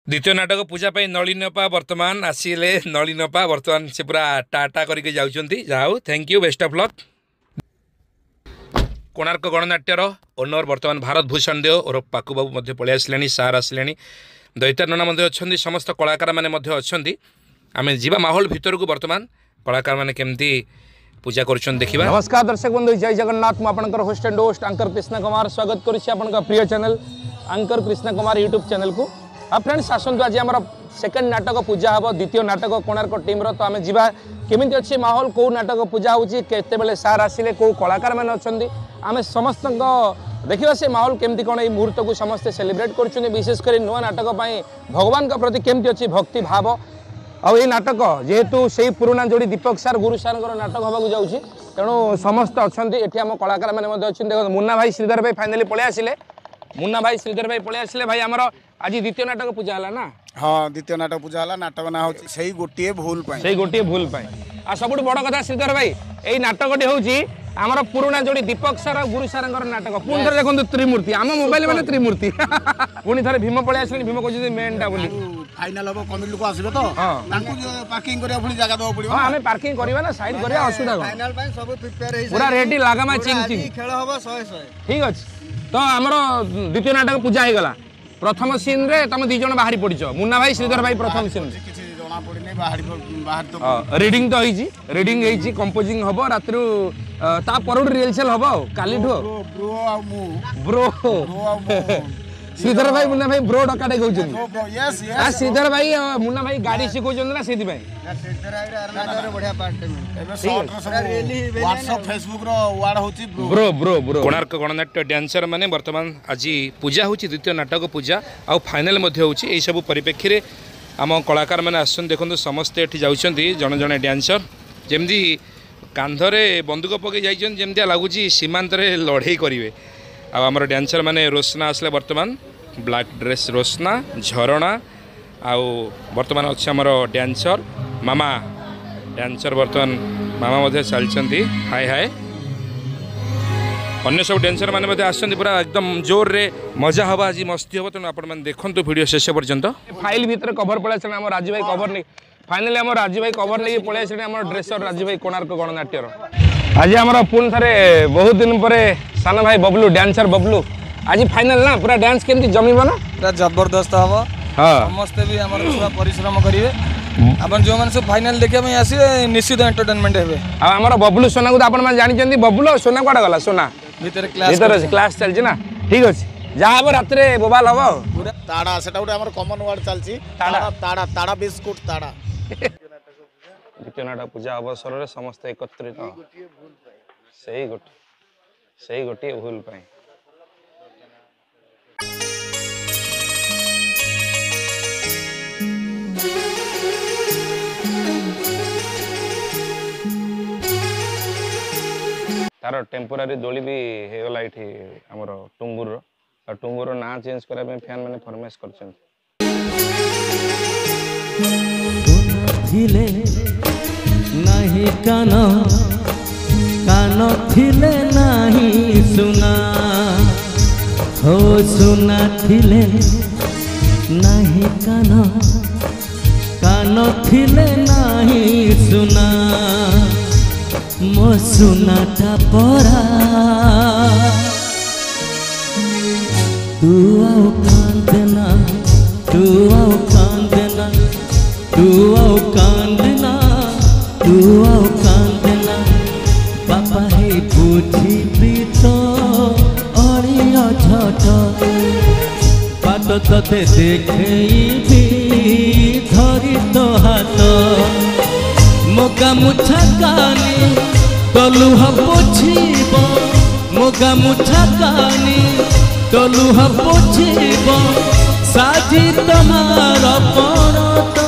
द्वितीय नाटक पूजा नलिनपा वर्तमान आसिले नलिनपा वर्तमान से पूरा टाटा करके जाउछंती जाऊ thank you best of luck. Konark गणनाट्यर ओनर वर्तमान भारत भूषण देव और पाकु बाबू मध्य पलि आसिले सार आसिले दैत्य नना अच्छा समस्त कलाकार मैंने अच्छा आम जीवा माहौल भितर को वर्तमान कलाकार मैंने केमती पूजा कर देखा। नमस्कार दर्शक बंधु जय जगन्नाथ मुझे host and host anchor Krishna Kumar स्वागत कर प्रिय channel anchor Krishna Kumar YouTube channel को। हाँ फ्रेंड्स आसतु आज आम सेकेंड नाटक पूजा हम द्वितीय नाटक कोणार्क टीम तो आम जा केमी अच्छे माहौल कौ नाटक पूजा होते सार आसिले कौ कलाकार मैंने अच्छा आम समस्त देखा से माहौल केमती कौन ये मुहूर्त को समस्ते सेलिब्रेट कर विशेषकर नुआ नाटक भगवान प्रति केमती अच्छी भक्ति भाव आई नाटक जेहेतु से पुराना जोड़ी दीपक सार गुरु सार नाटक होगा जाऊँगी तेणु समस्त अच्छा ये आम कलाकार मैंने अच्छे देख मुन्ना भाई श्रीधर भाई फाइनाली पलि आसिले मुन्ना भाई श्रीधर भाई पलि आसिले भाई आमर आज द्वितीय नाटक पूजा है ना। हाँ द्वितीय नाटक पूजा है नाटक ना हो गोटे भूल आ सब बड़ कथा श्रीधर भाई यही नाटकटी हूँ आमर पुराना जोड़ी दीपक सार गुरु सार नाटक पुणी थे देखो त्रिमूर्ति आम मोबाइल मैंने त्रिमूर्ति पुणी थे भीम पलि आस भीम कहते मेनटा बोली फाइनाल हम कमिटी लोक आसबे तो पार्किंग करिया पुणी जगह दो पड़िबो। हां हमें पार्किंग करबा ना साइड करबा असुविधा फाइनल भाई सब प्रिपेयर हे पूरा रेडी लागामा चिंग चिंग खेल होबो 100 ठीक अछि। तो हमर द्वितीय नाटक पूजा हे गला प्रथम सीन रे तुम दी जण बाहरी पडिचो मुन्ना भाई श्रीधर भाई प्रथम सीन किछि जणा पड़ी नै बाहर तो रीडिंग तो होईची रीडिंग हेची कंपोजिंग हबो रात्रु ता परड रिहर्सल हबो कालीठो ब्रो श्रीधर भाई मुन्ना भाई ब्रो डकाटे कहउछन यस यस श्रीधर भाई मुन्ना भाई गाड़ी सिखौछन ना सेति भाई श्रीधर भाई नाटक बढ़िया पार्ट में एबे शॉर्ट रो सब व्हाट्सएप फेसबुक रो वार्ड होची ब्रो कोणार्क गणनाट्य डांसर माने वर्तमान आज पूजा होची द्वितीय नाटक पूजा आ फाइनल मध्ये होची एई सब परिप्रेक्षी रे आम कलाकार मैंने आसन देखो समस्ते एठी जाउछंती जण जणे डांसर जेमदी कांधरे बंदूक पकई जाइछन जेमदिया लागुची सीमांत रे लड़ाई करिवे। आमर डांसर माने रोशना आसले वर्तमान ब्लैक ड्रेस रोशना झरणा आउ वर्तमान अच्छे आमर डांसर मामा डांसर वर्तमान मामा मध्य चलती हाय हाय अन्य सब डांसर मैंने आसछन्ती पूरा एकदम जोर रे मजा हवा आज मस्ती हम तेणु आपण देखु वीडियो शेष पर्यंत फाइल भितर कवर पड़े आम राजू भाई कवर नहीं फाइनाली आम राजू भाई कवर नहीं पलि आसे आम ड्रेसर राजू भाई कोणार्क गणनाट्यर आज आम पुणी थे बहुत दिन पर सान भाई बबलू डांसर बबलू आज फाइनल ना पूरा डांस केमती जमीब ना पूरा जबरदस्त हम समस्ते भी आम पूरा परिश्रम करेंगे अपन जो मैंने सब फाइनल देखा आसवे निश्चित एंटरटेनमेंट हे आमर बबलू सोना को आप जानते बबलू सोना कड़ा गला सोना भीतर क्लास चलती ना ठीक अच्छे जहाँ हम रात बोबाल हम पूरा ताड़ा सेटा गोटे हमर कॉमन वर्ड चलची ताड़ा ताड़ा ताड़ा बिस्कुट ताड़ा द्वितीय नाटक पूजा अवसर में समस्त एकत्रित सही गोटे भूल पाई तार टेम्पोरारी दोली भी हेगला ये आमर टुंगुर ना चेंज करने फैन मैंने फरमाइश कर नहीं कान कान थिले नहीं सुना हो सुना थिले नहीं कान कान थिले नहीं सुना मो सुनाटा परा तू आओ कांदना तू आओ कांदना तू आओ कांदना तू आओ कांदना बापा हे बुझी तो अड़िया झट बात तते देखी धरी तो हाथ मोगा मुछा कानी तलुहा पोछिब मोगा मुछा कानी तलुहा पोछिब साजी तमार पड़त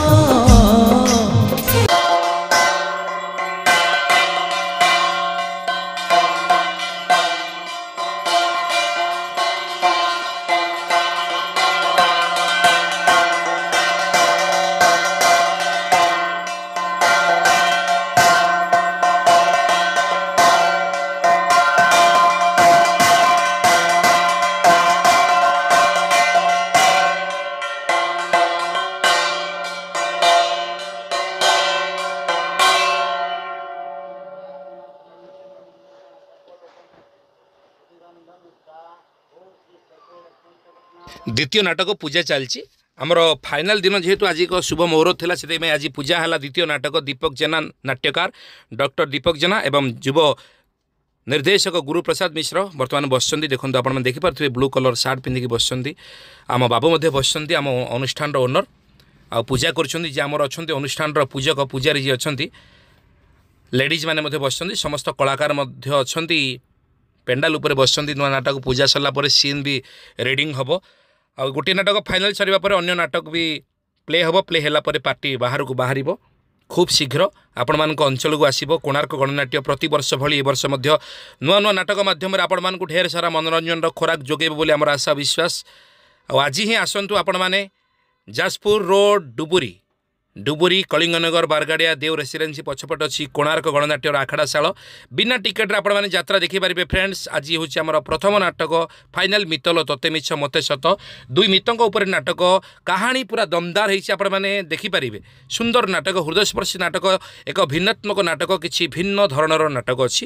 द्वितीय नाटक पूजा चलती आमर फाइनाल दिन जेहेतु आज एक शुभ मुहूर्त था से आज पूजा है द्वितीय नाटक दीपक जेना नाट्यकार डॉक्टर दीपक जेना एवं युव निर्देशक गुरुप्रसाद मिश्र बर्तमान बसुँच देखो आप देखिपे ब्लू कलर सार्ट पिंधिकी बसुँच आम बाबू बसुँच आम अनुष्ठान ओनर आ पूजा कर अनुष्ठान पूजक पूजारी जी अच्छा लेडीज मैंने बसुँच समस्त कलाकार अच्छा पेंडाल उपर बसुँच नुआ नाटक पूजा सरला सीन भी रिडिंग हम आ गोटे नाटक फाइनाल सरिबा परे अन्य नाटक भी प्ले हम प्ले होला परे पार्टी बाहर को बाहर खूब शीघ्र आपण मान अंचल को आसो कोणार्क गणनाट्य प्रति वर्ष भली ए वर्ष नुआ नुआ नाटक माध्यम आपण मान ढेर सारा मनोरंजन खोराक जोगेब बोली आमर आशा विश्वास आज ही आसतु आपण मैंने जाजपुर रोड डुबुरी कलिंगनगर बारगाड़िया देव रेसिडेन्सी पछपट अच्छी कोणार्क गणनाट्यर आखड़ाशाल बिना टिकेट आपण मैंने यात्रा देखिपारे फ्रेंड्स। आज हूँ आमर प्रथम नाटक फाइनाल मितल तोते मिछ मते सत दुई मितों उपर नाटक कहानी पूरा दमदार होती आपण मैंने देखिपारे सुंदर नाटक हृदयस्पर्शी नाटक एक भिन्नात्मक नाटक किसी भिन्न धरणर नाटक अच्छी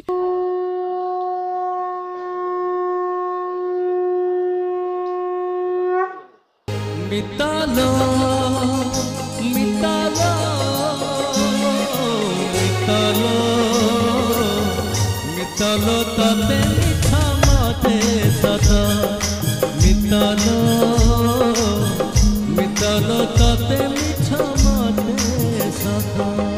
मितालो मितालो मितालो मितालो तते मिठा मते सत मितालो मितालो तते मिठा मते सत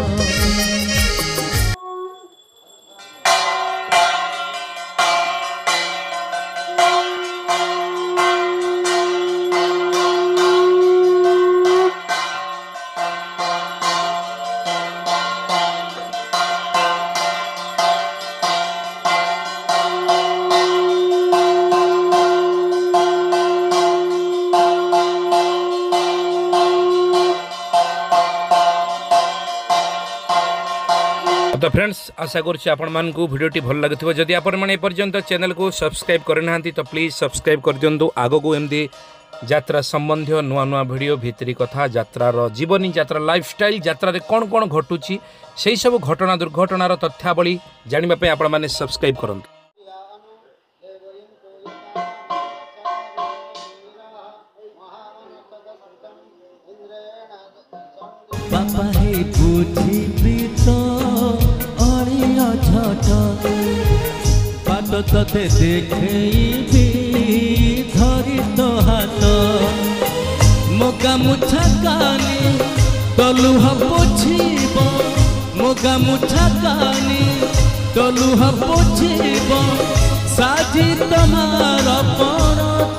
तो फ्रेंड्स आशा करुँच आपण मानकु भिडियोटी भल लगे जदि आपण मैंने पर्यंत चैनल को सब्सक्राइब करना तो प्लीज सब्सक्राइब कर दिंतु आग को एमती यात्रा संबंधी नुआ नुआ भिडियो भितरी कथा यात्रार जीवनी यात्रा लाइफस्टाइल यात्रा रे कौन कौन घटुची से सब घटना दुर्घटनार तथ्यावली जानापी आपण मैंने सब्सक्राइब करूँ। बाबा हे बुझी प्रीत अड़िया छट बाट तते देखी धरी तो हाथ मोगा मुछा कानी तलुहा पोछिब मोगा मुछा कानी तलुहा पोछिब साजी तमार परत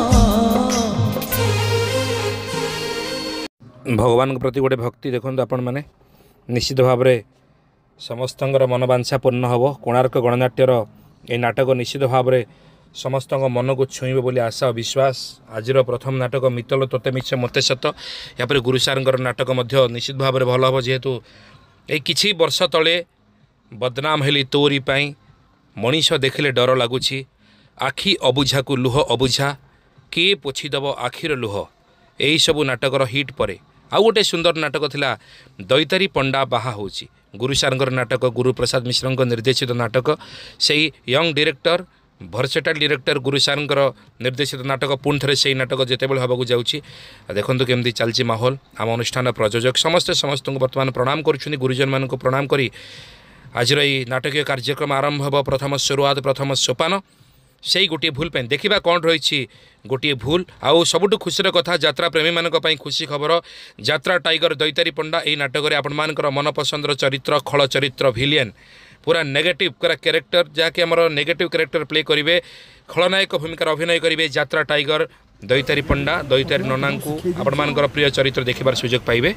भगवान के प्रति गोटे भक्ति देखो आपण मैंने निश्चित भाव में समस्त मनोवांछा पूर्ण हम कोणार्क गणनाट्यर ये नाटक निश्चित भाव में समस्त मन को छुईब बोली आशा और विश्वास। आज प्रथम नाटक मितल तोते मिछ मते सत यापर गुरु सार नाटक निश्चित भाव में भल हम जेहेतु ये किछि वर्ष तले बदनाम हेली तोरी पाई मनीष देखिले डर लगुच आखि अबुझा को लुह अबुझा किए पोछीदेव आखिर लुह यही सबू नाटकर हिट पर आउ गोटे सुंदर नाटक थिला दैतारी पंडा बाहा होची गुरु सारंगर नाटक गुरुप्रसाद मिश्र निर्देशित नाटक से यंग डायरेक्टर भर्सेटाइल डायरेक्टर गुरु सारंगर निर्देशित नाटक पुणी थे से नाटक जितेबाला हाँक जाऊँगी देखो केमती चलती माहौल आम अनुष्ठान प्रयोजक समस्ते समस्त बर्तमान प्रणाम कर गुरुजन मान प्रणाम करी आज नाटकीय कार्यक्रम आरंभ हो प्रथम शुरुआत प्रथम सोपान से गोटे भूल पे देखा कौन रही गोटे भूल आउ सबुठ खुशी कथा यात्रा प्रेमी मान खुशी खबर यात्रा टाइगर दैतारी पंडा यही नाटक आपण मान मनपसंदर चरित्र खल चरित्र भिलियन पूरा नेगेटिव पूरा कैरेक्टर जहाँकि आमर नेगेटिव कैरेक्टर प्ले करेंगे खलनायक भूमिकार अभिनय करेंगे यात्रा टाइगर दैतारी पंडा दैतारी नना को आपण मान प्रिय चरित्र देखिबार सुजोग पाइबे।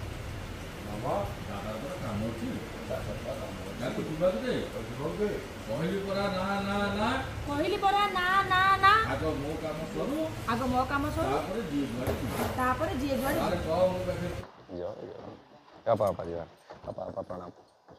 आग मो काम सरू तापर जी जुआड़े प्रणाम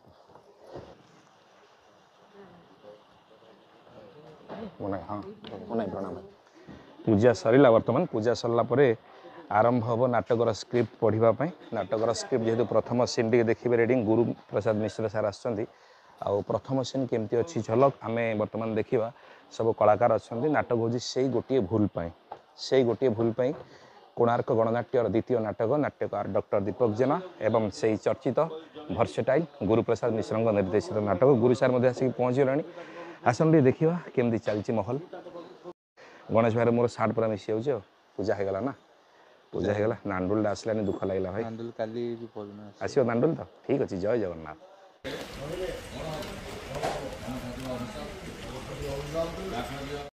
हाँ प्रणाम पूजा सरला बर्तमान पूजा सरला आरंभ हम नाटकर स्क्रिप्ट पढ़ापी नाटकर स्क्रिप्ट जेहेतु प्रथम सीन टी देखिए रेडिंग गुरु प्रसाद मिश्र सार आसुँच आउ प्रथम सीन केमती अच्छी झलक आम बर्तमान देखा सब कलाकार अच्छा नाटक हूँ से गोटे भूल पाए से गोटे भूल पाई कोणार्क गणनाट्यर द्वितीय नाटक नाट्यकार डॉक्टर दीपक जेना एवं से चर्चित भर्सेटाइल गुरुप्रसाद मिश्रଙ୍କ निर्देशित नाटक गुरु सार मध्य आसिक पहुँचगलानी आसन टे देखा केमती चलती महल गणेश भाई मोर सार्ट पूरा मिसी जाऊँ पूजा हो गला ना पूजा हो गला नांडुल आसलानी दुख लगला भाई आसो नांडुल तो ठीक अच्छे जय जगन्नाथ।